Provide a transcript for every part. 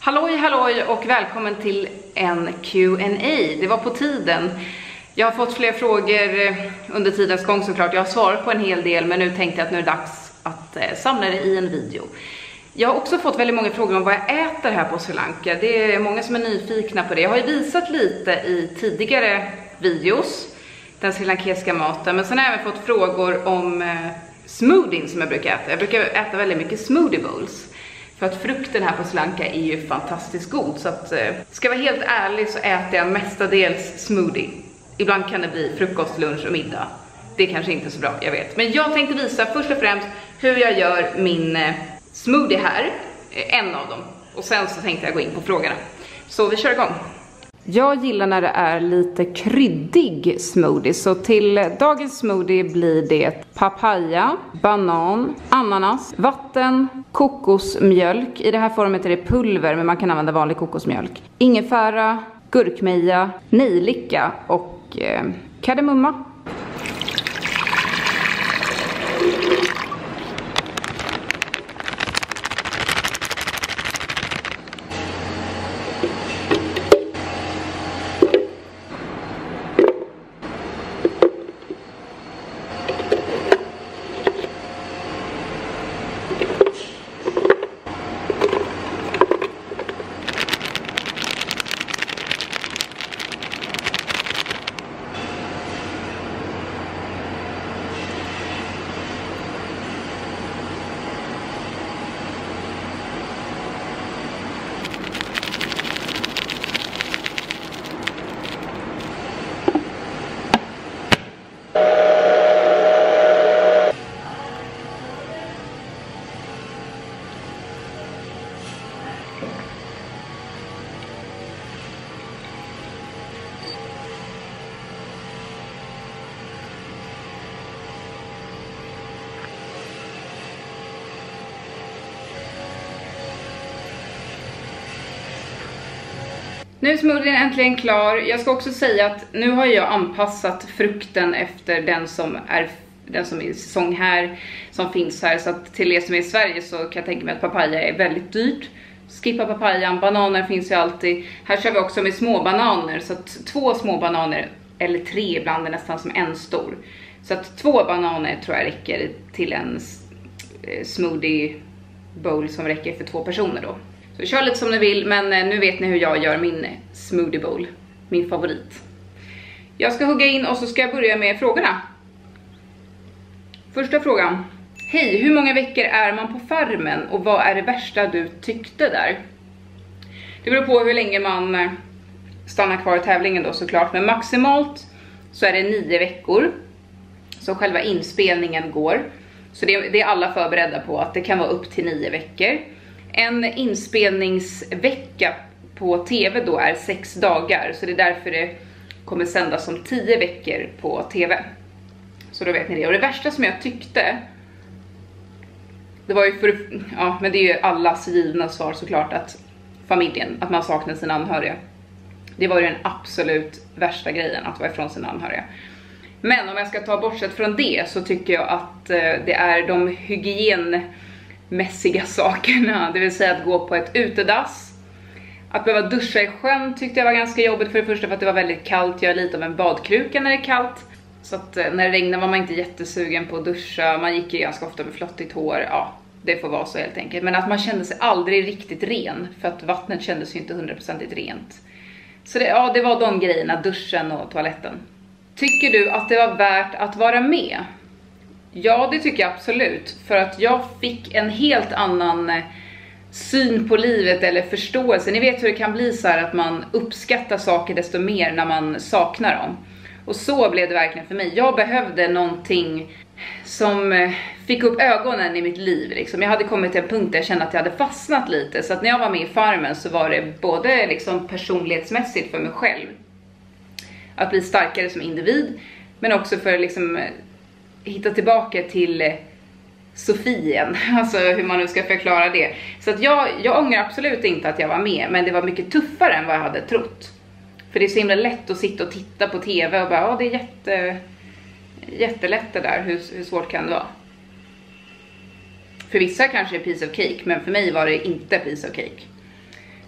Halloj och välkommen till en Q&A. Det var på tiden. Jag har fått fler frågor under tidens gång såklart. Jag har svarat på en hel del, men nu tänkte jag att nu är det dags att samla det i en video. Jag har också fått väldigt många frågor om vad jag äter här på Sri Lanka. Det är många som är nyfikna på det. Jag har ju visat lite i tidigare videos, den srilankiska maten. Men sen har jag även fått frågor om smoothien som jag brukar äta. Jag brukar äta väldigt mycket smoothie bowls. För att frukten här på Sri Lanka är ju fantastiskt god. Så att, ska jag vara helt ärlig så äter jag mestadels smoothie. Ibland kan det bli frukost, lunch och middag. Det är kanske inte så bra, jag vet. Men jag tänkte visa först och främst hur jag gör min smoothie här. En av dem. Och sen så tänkte jag gå in på frågorna. Så vi kör igång. Jag gillar när det är lite kryddig smoothie. Så till dagens smoothie blir det papaya, banan, ananas, vatten, kokosmjölk. I det här formet är det pulver, men man kan använda vanlig kokosmjölk. Ingefära, gurkmeja, nejlika och kardemumma. Nu är smoothien äntligen klar. Jag ska också säga att nu har jag anpassat frukten efter den som är i säsong här, som finns här. Så att till er som är i Sverige så kan jag tänka mig att papaya är väldigt dyrt. Skippa papayan, bananer finns ju alltid. Här kör vi också med små bananer, så att 2 små bananer, eller 3 ibland är nästan som en stor. Så att 2 bananer tror jag räcker till en smoothie bowl som räcker för 2 personer då. Så kör lite som ni vill, men nu vet ni hur jag gör min smoothie bowl. Min favorit. Jag ska hugga in och så ska jag börja med frågorna. Första frågan. Hej, hur många veckor är man på farmen och vad är det värsta du tyckte där? Det beror på hur länge man stannar kvar i tävlingen då såklart. Men maximalt så är det 9 veckor. Så själva inspelningen går. Så det är alla förberedda på att det kan vara upp till 9 veckor. En inspelningsvecka på tv då är 6 dagar. Så det är därför det kommer sändas som 10 veckor på tv. Så då vet ni det. Och det värsta som jag tyckte, det var ju ja, men det är ju allas givna svar såklart, att familjen, att man saknar sina anhöriga. Det var ju den absolut värsta grejen, att vara ifrån sina anhöriga. Men om jag ska ta bortsett från det så tycker jag att det är de hygienmässiga sakerna. Det vill säga att gå på ett utedass. Att behöva duscha i sjön tyckte jag var ganska jobbigt, för det första för att det var väldigt kallt. Jag är lite av en badkruka när det är kallt. Så att när det regnade var man inte jättesugen på att duscha. Man gick ju ganska ofta med flottigt hår. Ja, det får vara så helt enkelt. Men att man kände sig aldrig riktigt ren. För att vattnet kändes ju inte 100% rent. Så det var de grejerna, duschen och toaletten. Tycker du att det var värt att vara med? Ja, det tycker jag absolut. För att jag fick en helt annan syn på livet eller förståelse. Ni vet hur det kan bli så här att man uppskattar saker desto mer när man saknar dem. Och så blev det verkligen för mig. Jag behövde någonting som fick upp ögonen i mitt liv. Liksom. Jag hade kommit till en punkt där jag kände att jag hade fastnat lite. Så att när jag var med i farmen så var det både liksom personlighetsmässigt för mig själv. Att bli starkare som individ. Men också för liksom hitta tillbaka till Sofien. Alltså hur man nu ska förklara det. Så att jag ångrar absolut inte att jag var med. Men det var mycket tuffare än vad jag hade trott. För det är så himla lätt att sitta och titta på tv och bara, ja, det är jättelätt det där. Hur svårt kan det vara? För vissa kanske är piece of cake, men för mig var det inte piece of cake.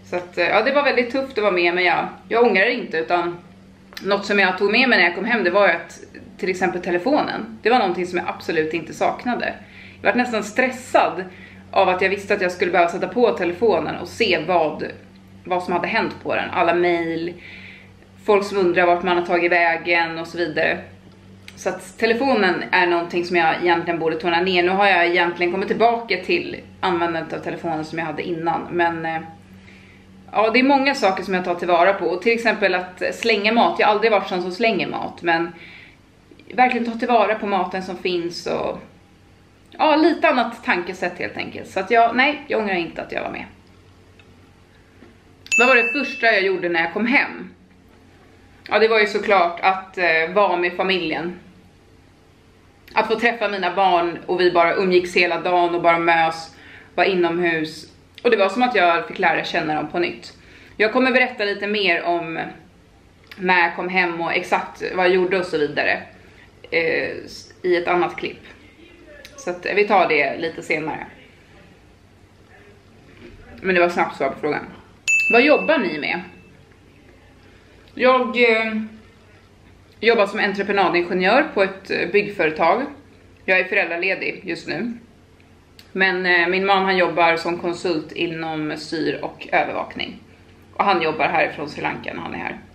Så att, ja, det var väldigt tufft att vara med, men jag ångrar det inte, utan något som jag tog med mig när jag kom hem, det var att till exempel telefonen, det var någonting som jag absolut inte saknade. Jag var nästan stressad av att jag visste att jag skulle behöva sätta på telefonen och se vad som hade hänt på den. Alla mejl, folk som undrar vart man har tagit vägen och så vidare. Så att telefonen är någonting som jag egentligen borde tona ner. Nu har jag egentligen kommit tillbaka till användandet av telefonen som jag hade innan. Men ja, det är många saker som jag tar tillvara på. Och till exempel att slänga mat. Jag har aldrig varit sån som slänger mat. Men verkligen ta tillvara på maten som finns. Och ja, lite annat tankesätt helt enkelt. Så att nej, jag ångrar inte att jag var med. Vad var det första jag gjorde när jag kom hem? Ja, det var ju såklart att vara med familjen. Att få träffa mina barn och vi bara umgicks hela dagen och bara mös, var inomhus. Och det var som att jag fick lära känna dem på nytt. Jag kommer berätta lite mer om när jag kom hem och exakt vad jag gjorde och så vidare i ett annat klipp. Så att vi tar det lite senare. Men det var snabbt svar på frågan. Vad jobbar ni med? Jag jobbar som entreprenadingenjör på ett byggföretag. Jag är föräldraledig just nu. Men min man, han jobbar som konsult inom styr och övervakning. Och han jobbar härifrån Sri Lanka när han är här.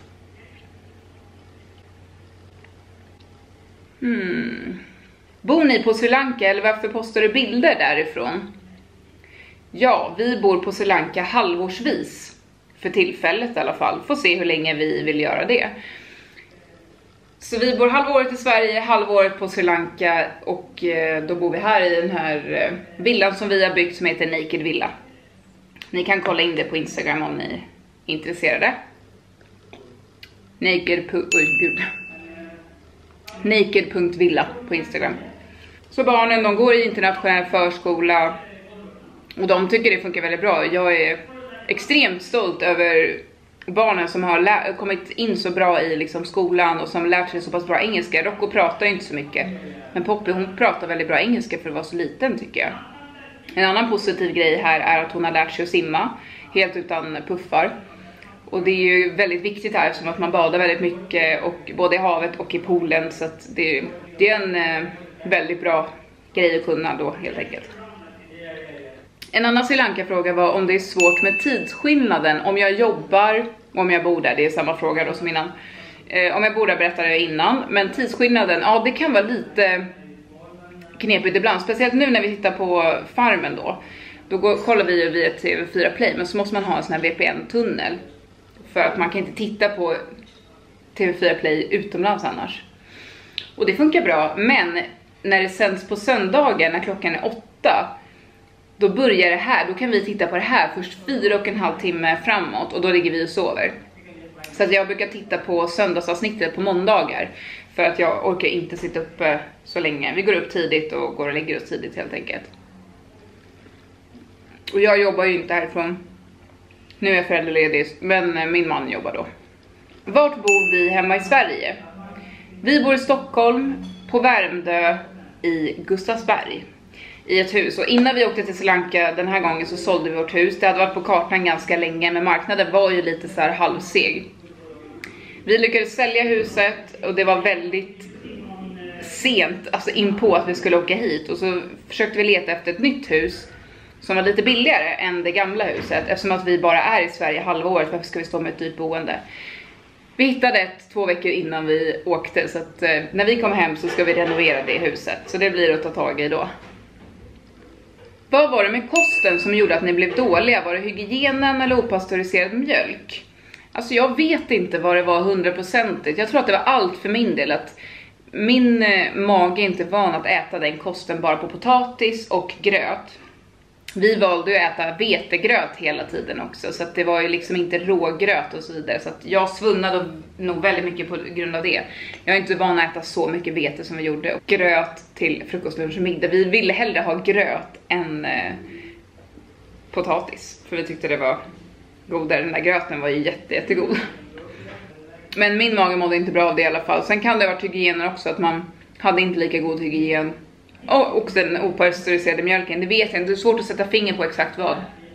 Bor ni på Sri Lanka eller varför postar du bilder därifrån? Ja, vi bor på Sri Lanka halvårsvis. För tillfället i alla fall. Får se hur länge vi vill göra det. Så vi bor halvåret i Sverige, halvåret på Sri Lanka. Och då bor vi här i den här villan som vi har byggt som heter Naked Villa. Ni kan kolla in det på Instagram om ni är intresserade. Naked.villa på Instagram. Så barnen, de går i internationell förskola. Och de tycker det funkar väldigt bra. Jag är extremt stolt över barnen som har kommit in så bra i liksom skolan och som lärt sig så pass bra engelska. Rocco pratar inte så mycket, men Poppy, hon pratar väldigt bra engelska för att vara så liten, tycker jag. En annan positiv grej här är att hon har lärt sig att simma helt utan puffar. Och det är ju väldigt viktigt här som att man badar väldigt mycket, och både i havet och i poolen, så att det är en väldigt bra grej att kunna då helt enkelt. En annan Sri Lanka-fråga var om det är svårt med tidsskillnaden. Om jag jobbar, om jag bor där, det är samma fråga då som innan. Om jag bor där berättade jag innan. Men tidsskillnaden, ja, det kan vara lite knepigt ibland. Speciellt nu när vi tittar på Farmen då. Då kollar vi ju via TV4 Play, men så måste man ha en sån här VPN-tunnel. För att man kan inte titta på TV4 Play utomlands annars. Och det funkar bra, men när det sänds på söndagar när klockan är 8, då börjar det här, då kan vi titta på det här först 4,5 timmar framåt, och då ligger vi och sover. Så att jag brukar titta på söndagsavsnittet på måndagar, för att jag orkar inte sitta uppe så länge. Vi går upp tidigt och går och lägger oss tidigt helt enkelt. Och jag jobbar ju inte härifrån. Nu är jag föräldraledig, men min man jobbar då. Vart bor vi hemma i Sverige? Vi bor i Stockholm, på Värmdö, i Gustavsberg. I ett hus, och innan vi åkte till Sri Lanka den här gången så sålde vi vårt hus. Det hade varit på kartan ganska länge, men marknaden var ju lite så här halvseg. Vi lyckades sälja huset och det var väldigt sent, alltså in på att vi skulle åka hit. Och så försökte vi leta efter ett nytt hus som var lite billigare än det gamla huset, eftersom att vi bara är i Sverige halvåret. Varför ska vi stå med ett dyrt boende? Vi hittade ett 2 veckor innan vi åkte, så att när vi kommer hem så ska vi renovera det huset. Så det blir att ta tag i då. Vad var det med kosten som gjorde att ni blev dåliga? Var det hygienen eller opastöriserad mjölk? Alltså jag vet inte vad det var 100%. Jag tror att det var allt för min del. Att min mage är inte van att äta den kosten bara på potatis och gröt. Vi valde att äta vetegröt hela tiden också. Så att det var ju liksom inte rågröt och så vidare. Så att jag svunnade nog väldigt mycket på grund av det. Jag är inte van att äta så mycket vete som vi gjorde. Och gröt till frukost, lunch och middag. Vi ville hellre ha gröt än potatis. För vi tyckte det var godare. Den där gröten var ju jättegod. Men min mage mådde inte bra av det i alla fall. Sen kan det ha varit hygienen också. Att man hade inte lika god hygien. Och den opastöriserade mjölken, det vet jag inte. Det är svårt att sätta finger på exakt vad.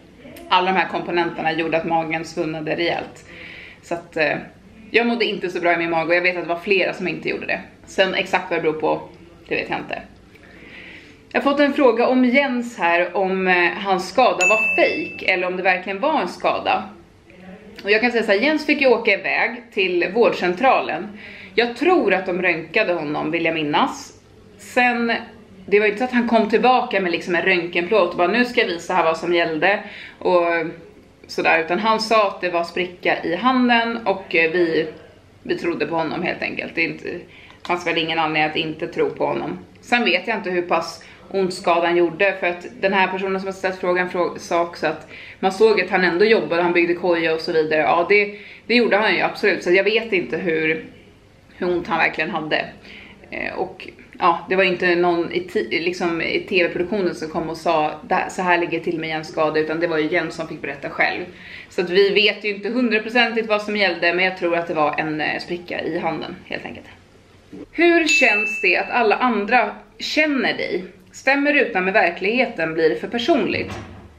alla de här komponenterna gjorde att magen svullnade rejält. Så att jag mådde inte så bra i min mage och jag vet att det var flera som inte gjorde det. Sen exakt vad det beror på, det vet jag inte. Jag har fått en fråga om Jens här, om hans skada var fake eller om det verkligen var en skada. Och jag kan säga så här, Jens fick ju åka iväg till vårdcentralen. Jag tror att de röntgade honom, vill jag minnas. Sen, det var inte så att han kom tillbaka med liksom en röntgenplåt och bara nu ska jag visa här vad som gällde och sådär, utan han sa att det var spricka i handen och vi trodde på honom helt enkelt. Det fanns väl ingen anledning att inte tro på honom. Sen vet jag inte hur pass ont skadan gjorde, för att den här personen som har ställt frågan sa också att man såg att han ändå jobbade, han byggde koja och så vidare. Ja, det gjorde han ju absolut, så jag vet inte hur ont han verkligen hade. Och ja, det var inte någon i tv-produktionen som kom och sa så här ligger till med Jens skada, utan det var ju Jens som fick berätta själv. Så att vi vet ju inte 100% vad som gällde, men jag tror att det var en spricka i handen helt enkelt. Hur känns det att alla andra känner dig? Stämmer utan med verkligheten, blir det för personligt?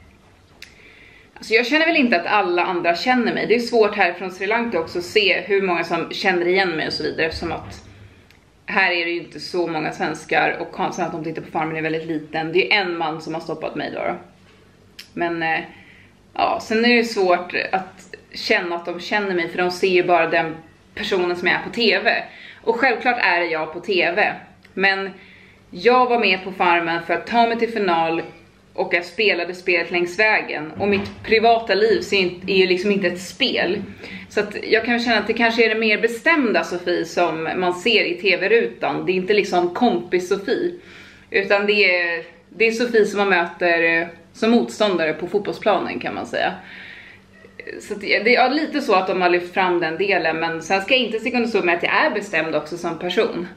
Alltså jag känner väl inte att alla andra känner mig. Det är svårt här från Sri Lanka också att se hur många som känner igen mig och så vidare, eftersom att här är det ju inte så många svenskar och chansen att de tittar på Farmen är väldigt liten. Det är en man som har stoppat mig då. Men ja, sen är det svårt att känna att de känner mig, för de ser ju bara den personen som är på tv. Och självklart är det jag på tv, men jag var med på Farmen för att ta mig till final och jag spelade spelet längs vägen. Och mitt privata liv är ju liksom inte ett spel. Så att jag kan känna att det kanske är det mer bestämda Sofie som man ser i tv-rutan. Det är inte liksom kompis Sofie, utan det är Sofie som man möter som motståndare på fotbollsplanen, kan man säga. Så det är lite så att de har lyft fram den delen, men sen ska jag inte sticka under stol med att jag är bestämd också som person.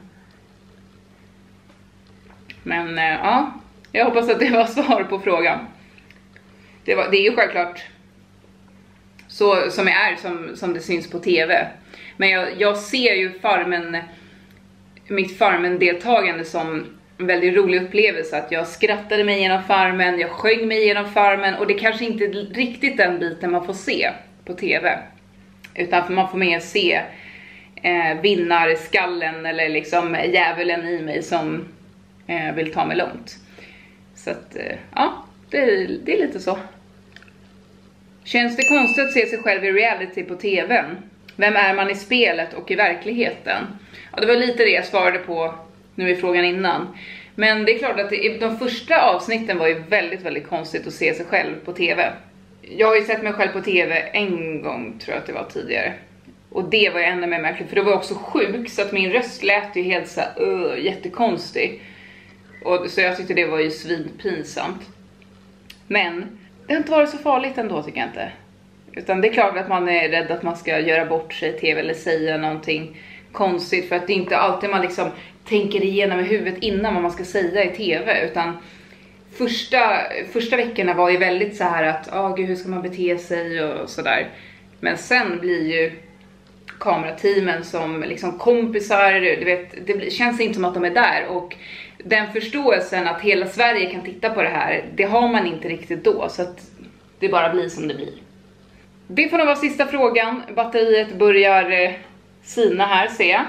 Men ja, jag hoppas att det var svar på frågan. Det är ju självklart så som jag är, som det syns på tv. Men jag ser ju mitt Farmen-deltagande som en väldigt rolig upplevelse. Att jag skrattade mig genom Farmen, jag sjöng mig genom Farmen. Och det kanske inte är riktigt den biten man får se på tv. Utan för man får mer se vinnarskallen eller liksom djävulen i mig som vill ta mig långt. Så att ja, det är lite så. Känns det konstigt att se sig själv i reality på tvn? Vem är man i spelet och i verkligheten? Ja, det var lite det jag svarade på nu i frågan innan. Men det är klart att de första avsnitten var ju väldigt, väldigt konstigt att se sig själv på tv. Jag har ju sett mig själv på tv en gång, tror jag att det var tidigare. Och det var ju ännu mer märkligt, för det var också sjuk, så att min röst lät ju helt så jättekonstig. Och så jag tyckte det var ju svinpinsamt. Men det har inte varit så farligt ändå, tycker jag inte. Utan det är klart att man är rädd att man ska göra bort sig i tv eller säga någonting konstigt. För att det är inte alltid man liksom tänker igenom i huvudet innan vad man ska säga i tv. Utan första veckorna var ju väldigt så här att gud, hur ska man bete sig och sådär. Men sen blir ju kamerateamen som liksom kompisar, du vet, det känns inte som att de är där. Och den förståelsen att hela Sverige kan titta på det här, det har man inte riktigt då. Så att det bara blir som det blir. Det får nog vara sista frågan. Batteriet börjar sina här, ser jag.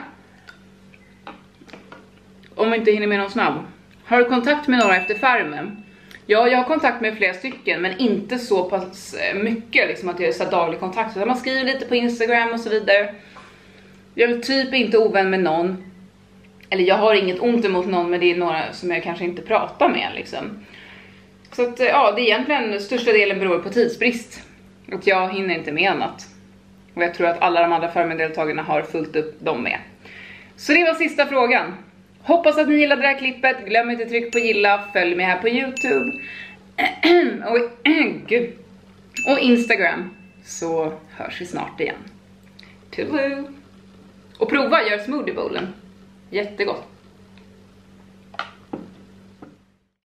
Om vi inte hinner med någon snabb. Har du kontakt med några efter Farmen? Ja, jag har kontakt med flera stycken, men inte så pass mycket liksom att jag är så daglig kontakt. Så man skriver lite på Instagram och så vidare. Jag är typ inte ovän med någon. Eller jag har inget ont emot någon, men det är några som jag kanske inte pratar med liksom. Så att ja, det är egentligen största delen beror på tidsbrist. Att jag hinner inte med annat. Och jag tror att alla de andra Farmen-deltagarna har fullt upp dem med. Så det var sista frågan. Hoppas att ni gillade det här klippet. Glöm inte tryck på gilla. Följ mig här på YouTube. och Instagram. Så hörs vi snart igen. Toodaloo. Och prova, gör smoothie bowlen. Jättegott.